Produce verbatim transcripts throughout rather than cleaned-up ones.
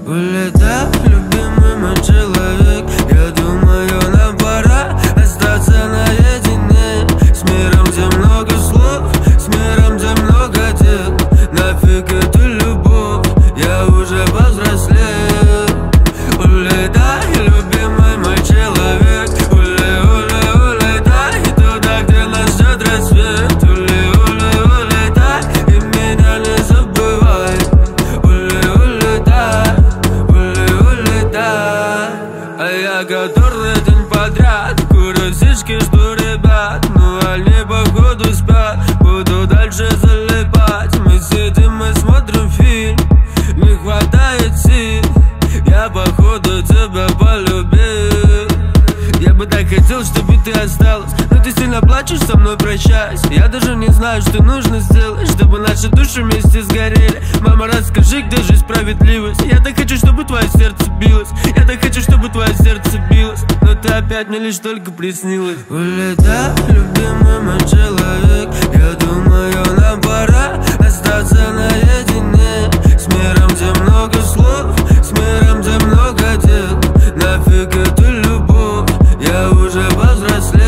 Улетай, любимый мой человек. Я думаю, нам пора остаться наедине. С миром, где много слов, с миром, где много дел. Нафиг эту любовь, я уже повзрослел. Улетай, любимый мой человек. Уле, уле, улетай туда, где нас ждет рассвет. Уле, уле, улетай и меня не забывай. Уле, улетай, уле, улетай. А я который день подряд курю сишки, жду ребят. Ну они походу спят, буду дальше залипать. Мы сидим, мы смотрим фильм, не хватает сил. Я походу тебя полюбил. Я бы так хотел, чтобы ты осталась, но ты сильно плачешь, со мной прощаясь. Я даже не знаю, что нужно сделать, чтобы наши души вместе сгорели. Мама, расскажи, где же справедливость? Я так хочу, чтобы твое сердце билось. Я так хочу, чтобы твое сердце билось. Но ты опять мне лишь только приснилась. Улетай, любимый мой человек. Я думаю, нам пора остаться наедине. С миром, где много слов, с миром, где много дел. Нафиг эту любовь, я уже повзрослел.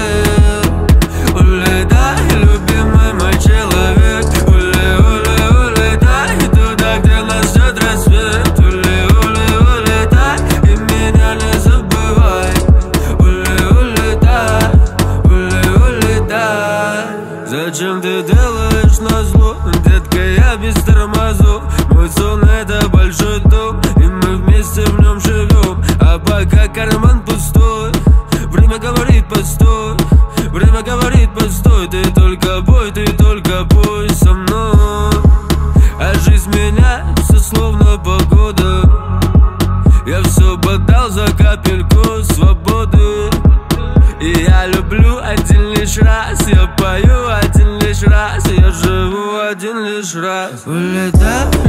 Улетай, любимый мой человек. Уле, уле, улетай туда, где нас ждет рассвет. Уле, уле, улетай и меня не забывай. Уле, улетай, уле, улетай. Зачем ты делаешь назло, детка, я без тормозов. Мой сон это большой дом, и мы вместе в нем живем. А пока карман пустой, время говорит постой. Время говорит постой, ты только пой, ты только пой со мной. А жизнь меняется словно погода. Я все подал за капельку свободы. И я люблю один лишь раз, я пою один лишь раз, я живу один лишь раз. Улетай,